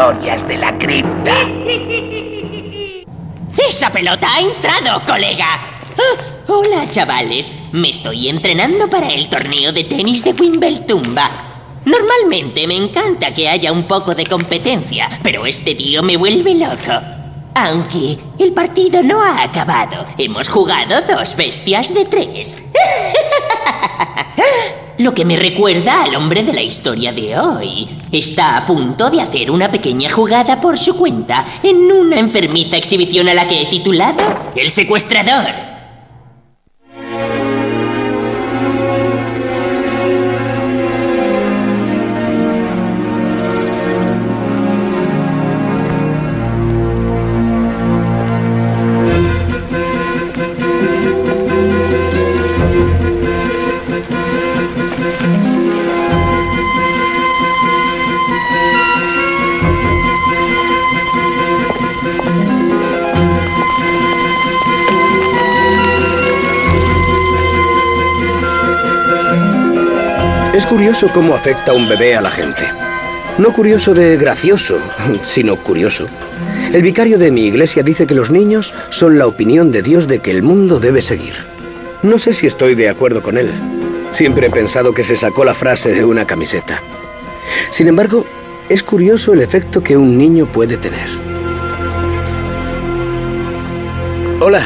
historias de la cripta. ¡Esa pelota ha entrado, colega! Hola, chavales. Me estoy entrenando para el torneo de tenis de Wimbledon. Normalmente me encanta que haya un poco de competencia, pero este tío me vuelve loco. Aunque el partido no ha acabado. Hemos jugado 2 bestias de 3. Lo que me recuerda al hombre de la historia de hoy. Está a punto de hacer una pequeña jugada por su cuenta en una enfermiza exhibición a la que he titulado El Secuestrador. Es curioso cómo afecta un bebé a la gente. No curioso de gracioso, sino curioso. El vicario de mi iglesia dice que los niños son la opinión de Dios de que el mundo debe seguir. No sé si estoy de acuerdo con él. Siempre he pensado que se sacó la frase de una camiseta. Sin embargo, es curioso el efecto que un niño puede tener. Hola.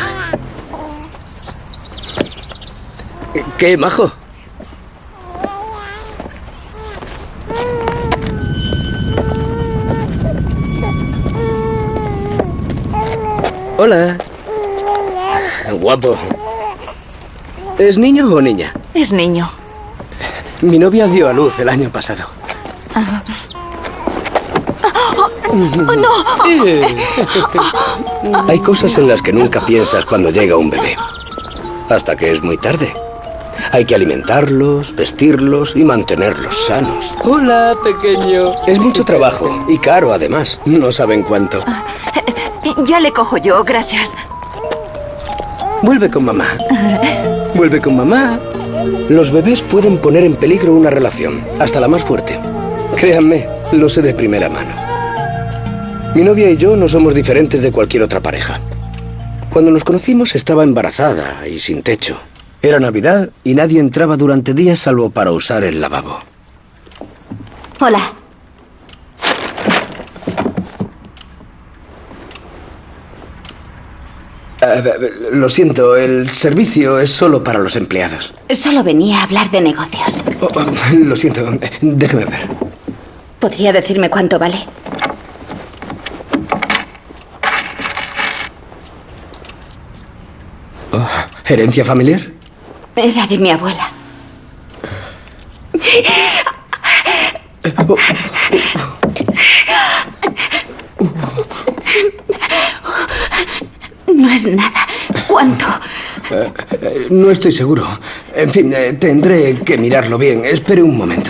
¿Qué, majo? Hola. Guapo. ¿Es niño o niña? Es niño. Mi novia dio a luz el año pasado. ¡Oh, no! Hay cosas en las que nunca piensas cuando llega un bebé. Hasta que es muy tarde. Hay que alimentarlos, vestirlos y mantenerlos sanos. Hola, pequeño. Es mucho trabajo y caro, además. No saben cuánto. Ya le cojo yo, gracias. Vuelve con mamá. Vuelve con mamá. Los bebés pueden poner en peligro una relación, hasta la más fuerte. Créanme, lo sé de primera mano. Mi novia y yo no somos diferentes de cualquier otra pareja. Cuando nos conocimos estaba embarazada y sin techo. Era Navidad y nadie entraba durante días salvo para usar el lavabo. Hola. Lo siento, el servicio es solo para los empleados. Solo venía a hablar de negocios. Lo siento, déjeme ver. ¿Podría decirme cuánto vale? ¿Herencia familiar? Era de mi abuela. No es nada. ¿Cuánto? No estoy seguro. En fin, tendré que mirarlo bien. Espere un momento.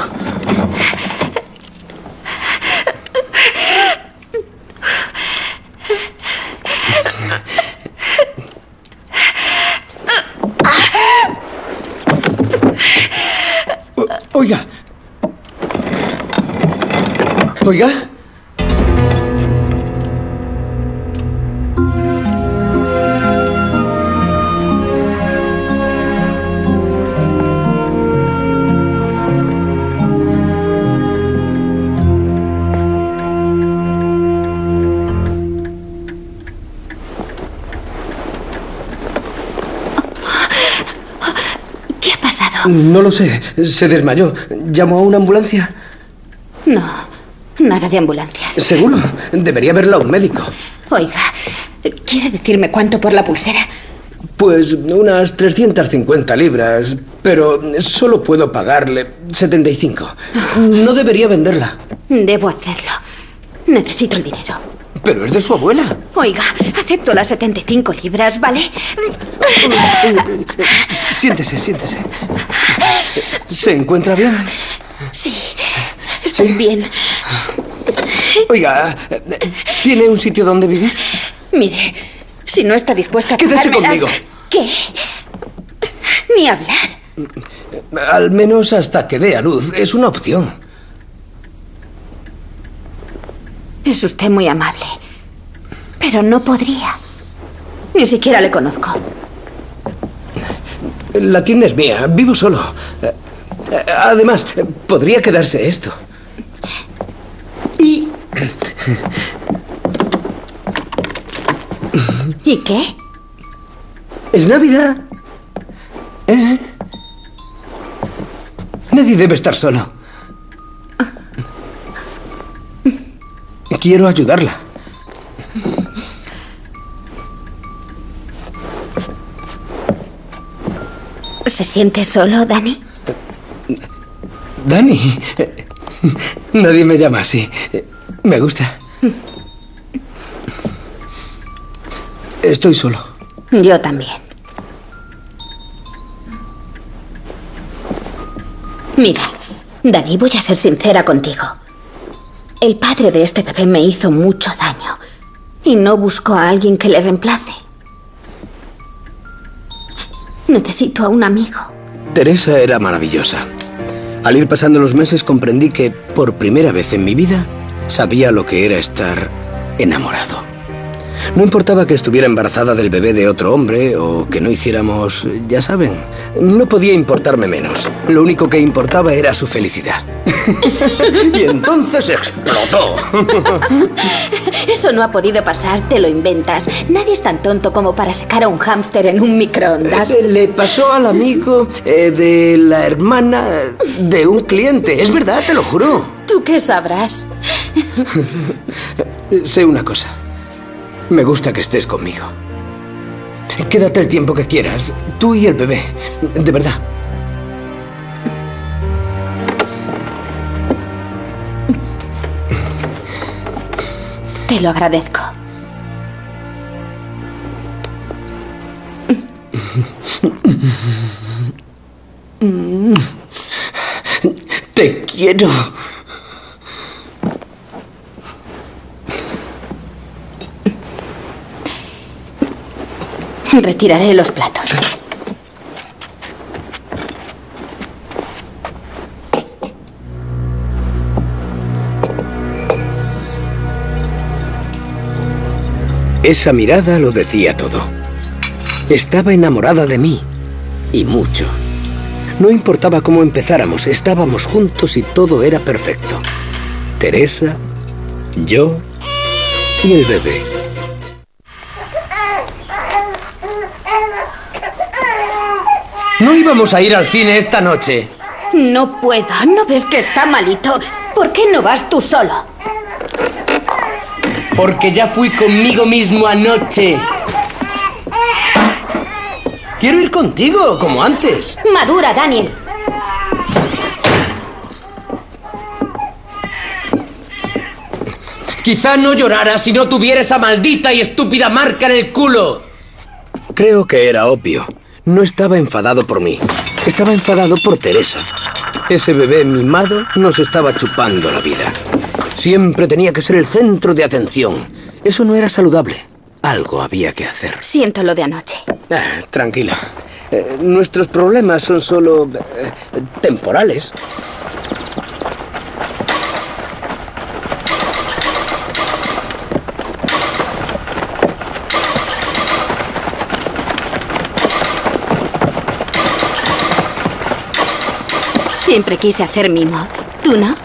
Oiga. Oiga. ¿Qué ha pasado? No lo sé. Se desmayó. ¿Llamó a una ambulancia? No, nada de ambulancias. ¿Seguro? Debería verla un médico. Oiga, ¿quiere decirme cuánto por la pulsera? Pues unas 350 libras, pero solo puedo pagarle 75. No debería venderla. Debo hacerlo. Necesito el dinero. Pero es de su abuela. Oiga, acepto las 75 libras, ¿vale? Siéntese, siéntese. ¿Se encuentra bien? Sí, estoy bien. Oiga, ¿tiene un sitio donde vivir? Mire, si no está dispuesta a Quédese pagármelas... conmigo. ¿Qué? Ni hablar. Al menos hasta que dé a luz. Es una opción. Es usted muy amable. Pero no podría. Ni siquiera le conozco. La tienda es mía. Vivo solo. Además, podría quedarse esto. Y... ¿Y qué? Es Navidad. Nadie debe estar solo. Quiero ayudarla. ¿Se siente solo, Dani? Dani. Nadie me llama así. Me gusta. Estoy solo. Yo también. Mira, Dani, voy a ser sincera contigo. El padre de este bebé me hizo mucho daño y no buscó a alguien que le reemplace. Necesito a un amigo. Teresa era maravillosa. Al ir pasando los meses comprendí que, por primera vez en mi vida, sabía lo que era estar enamorado. No importaba que estuviera embarazada del bebé de otro hombre o que no hiciéramos, ya saben, no podía importarme menos. Lo único que importaba era su felicidad. Y entonces explotó. Eso no ha podido pasar, te lo inventas. Nadie es tan tonto como para secar a un hámster en un microondas. Le pasó al amigo de la hermana de un cliente. Es verdad, te lo juro. ¿Tú qué sabrás? Sé una cosa. Me gusta que estés conmigo. Quédate el tiempo que quieras, tú y el bebé. De verdad. Te lo agradezco. Te quiero. Retiraré los platos. Esa mirada lo decía todo. Estaba enamorada de mí. Y mucho. No importaba cómo empezáramos, estábamos juntos y todo era perfecto. Teresa, yo y el bebé. No íbamos a ir al cine esta noche. No puedo. ¿No ves que está malito? ¿Por qué no vas tú solo? Porque ya fui conmigo mismo anoche. Quiero ir contigo, como antes. Madura, Daniel. Quizá no llorara si no tuviera esa maldita y estúpida marca en el culo. Creo que era obvio. No estaba enfadado por mí. Estaba enfadado por Teresa. Ese bebé mimado nos estaba chupando la vida. Siempre tenía que ser el centro de atención. Eso no era saludable. Algo había que hacer. Siento lo de anoche. Tranquila. Nuestros problemas son solo temporales. Siempre quise hacer mimo. ¿Tú no?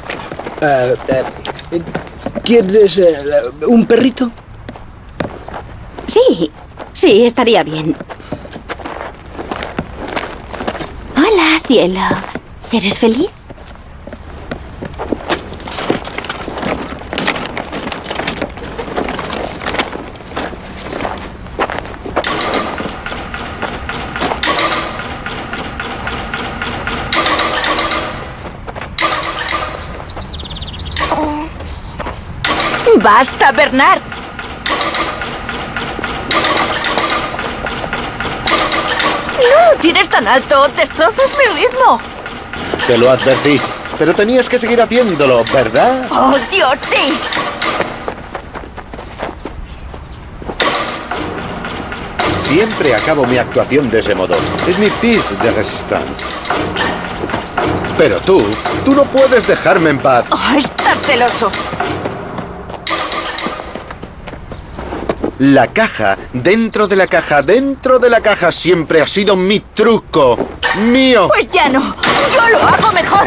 ¿Quieres un perrito? Sí, estaría bien. Hola, cielo. ¿Eres feliz? ¡Basta, Bernard! ¡No lo tires tan alto! ¡Destrozas mi ritmo! Te lo advertí, pero tenías que seguir haciéndolo, ¿verdad? ¡Oh, Dios, sí! Siempre acabo mi actuación de ese modo. Es mi piece de resistance. Pero tú no puedes dejarme en paz. ¡Oh, estás celoso! La caja, dentro de la caja, dentro de la caja siempre ha sido mi truco. ¡Mío! Pues ya no. Yo lo hago mejor.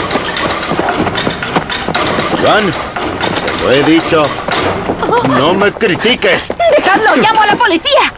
Iván, te lo he dicho. ¡No me critiques! ¡Dejadlo! ¡Llamo a la policía!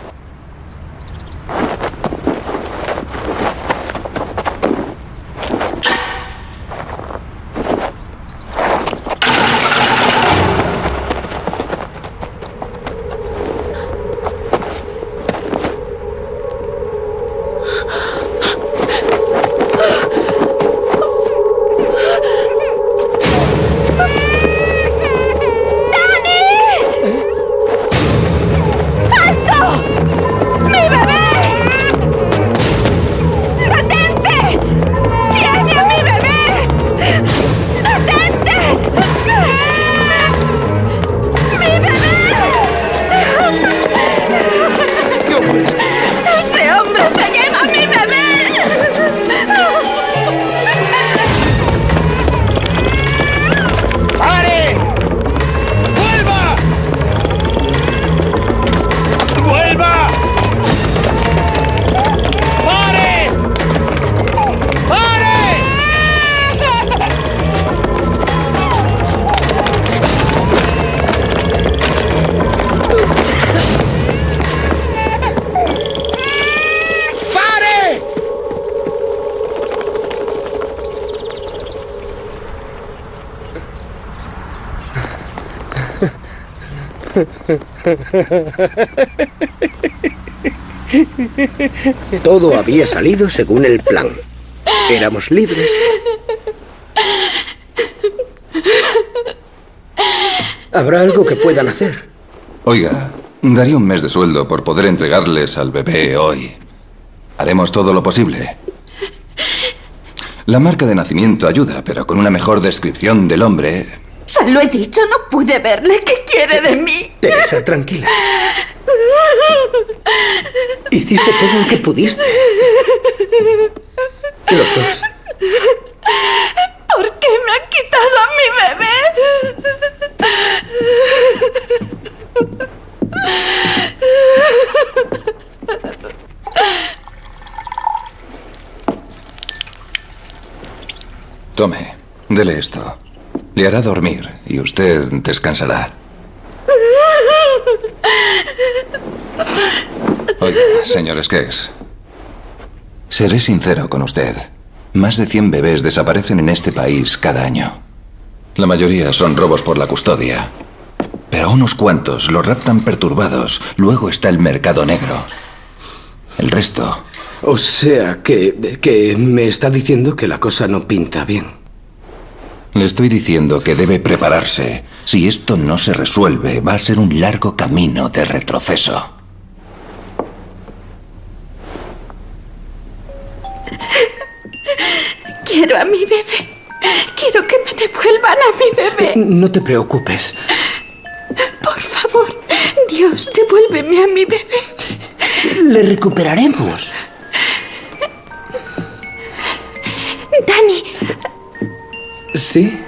Todo había salido según el plan. Éramos libres. ¿Habrá algo que puedan hacer? Oiga, daría un mes de sueldo por poder entregarles al bebé hoy. Haremos todo lo posible. La marca de nacimiento ayuda, pero con una mejor descripción del hombre... Se lo he dicho, no pude verle. ¿Qué quiere de mí? Teresa, tranquila. Hiciste todo lo que pudiste. Los dos. ¿Por qué me ha quitado a mi bebé? Tome, dele esto. Le hará dormir y usted descansará. Oiga, señor Skeggs, seré sincero con usted. Más de 100 bebés desaparecen en este país cada año. La mayoría son robos por la custodia. Pero a unos cuantos los raptan perturbados. Luego está el mercado negro. El resto... O sea, que me está diciendo que la cosa no pinta bien. Le estoy diciendo que debe prepararse. Si esto no se resuelve, va a ser un largo camino de retroceso. Quiero a mi bebé. Quiero que me devuelvan a mi bebé. No te preocupes. Por favor, Dios, devuélveme a mi bebé. Le recuperaremos. Dani. ¿Sí?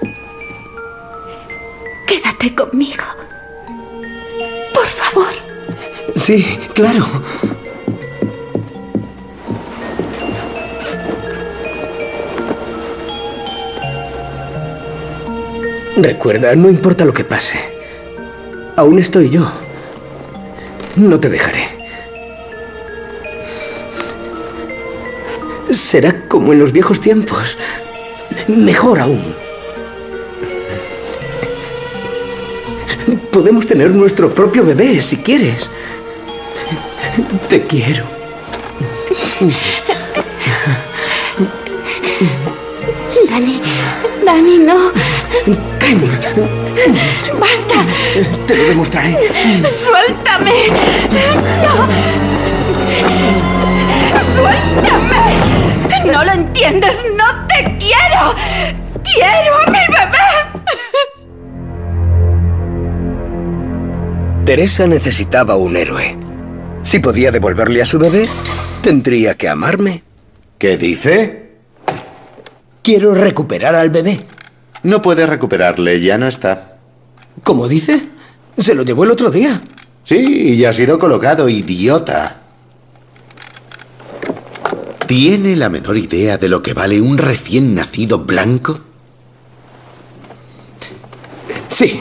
Quédate conmigo. Por favor. Sí, claro. Recuerda, no importa lo que pase. Aún estoy yo. No te dejaré. Será como en los viejos tiempos. Mejor aún. Podemos tener nuestro propio bebé, si quieres. Te quiero. Dani, no. Dani. ¡Basta! Te lo demostraré. ¡Suéltame! ¡No! ¡Suéltame! ¡No lo entiendes! ¡No te quiero! ¡Quiero a mi bebé! Teresa necesitaba un héroe. Si podía devolverle a su bebé, tendría que amarme. ¿Qué dice? Quiero recuperar al bebé. No puede recuperarle, ya no está. ¿Cómo dice? Se lo llevó el otro día. Sí, y ha sido colocado, idiota. ¿Tiene la menor idea de lo que vale un recién nacido blanco? Sí.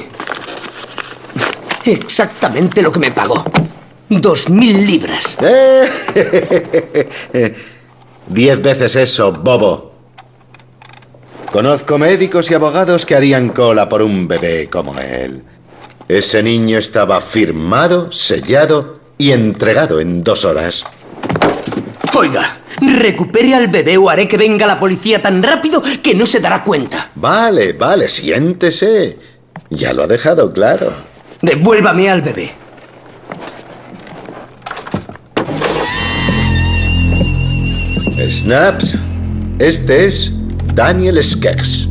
Exactamente lo que me pagó. 2000 libras. 10 veces eso, bobo. Conozco médicos y abogados que harían cola por un bebé como él. Ese niño estaba firmado, sellado y entregado en 2 horas. Oiga, recupere al bebé o haré que venga la policía tan rápido que no se dará cuenta. Vale, vale, siéntese. Ya lo ha dejado claro. Devuélvame al bebé. Snaps, este es Daniel Skeggs.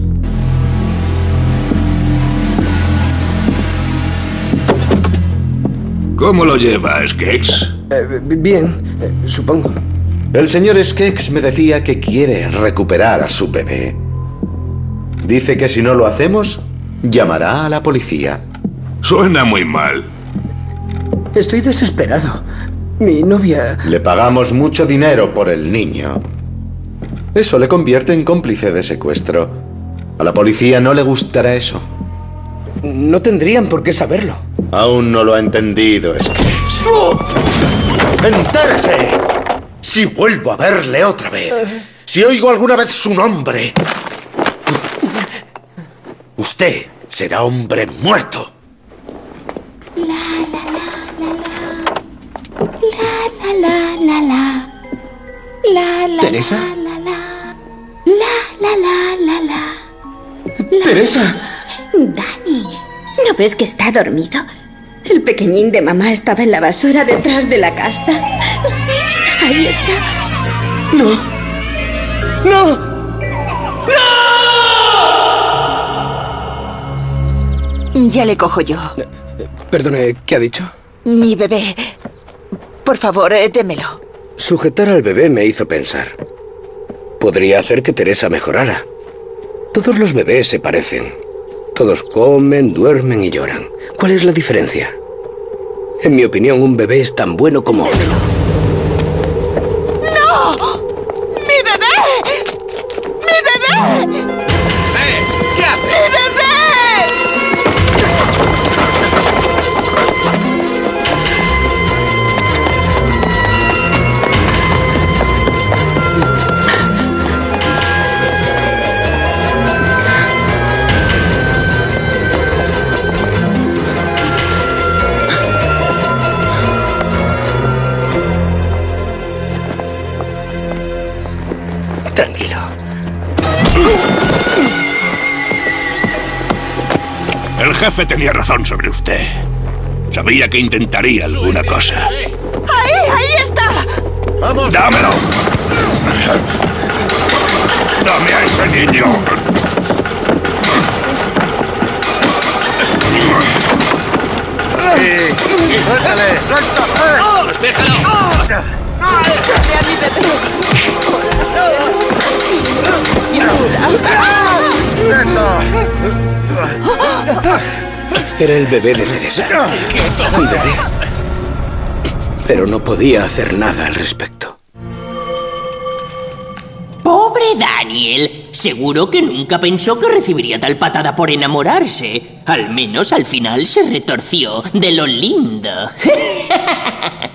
¿Cómo lo lleva, Skeggs? Bien, supongo. El señor Skeggs me decía que quiere recuperar a su bebé. Dice que si no lo hacemos, llamará a la policía. Suena muy mal. Estoy desesperado. Mi novia... Le pagamos mucho dinero por el niño. Eso le convierte en cómplice de secuestro. A la policía no le gustará eso. No tendrían por qué saberlo. Aún no lo ha entendido, Skeggs. ¡Entérese! Si vuelvo a verle otra vez, si oigo alguna vez su nombre, usted será hombre muerto. ¿Teresa? ¿Teresa? Dani, ¿no ves que está dormido? El pequeñín de mamá estaba en la basura detrás de la casa. Sí, ahí estabas. No. ¡No! ¡No! Ya le cojo yo. Perdone, ¿qué ha dicho? Mi bebé. Por favor, démelo. Sujetar al bebé me hizo pensar. Podría hacer que Teresa mejorara. Todos los bebés se parecen. Todos comen, duermen y lloran. ¿Cuál es la diferencia? En mi opinión, un bebé es tan bueno como otro. ¡No! ¡Mi bebé! ¡Mi bebé! ¿Qué haces? ¡Mi bebé! Tranquilo. El jefe tenía razón sobre usted. Sabía que intentaría alguna cosa. ¡Ahí está! ¡Vamos! ¡Dámelo! ¡Dame a ese niño! ¡Suéltale! ¡Suéltale! ¡Déjalo! ¡Dame a mi bebé! Era el bebé de Teresa. Mi bebé. Pero no podía hacer nada al respecto. Pobre Daniel. Seguro que nunca pensó que recibiría tal patada por enamorarse. Al menos al final se retorció de lo lindo.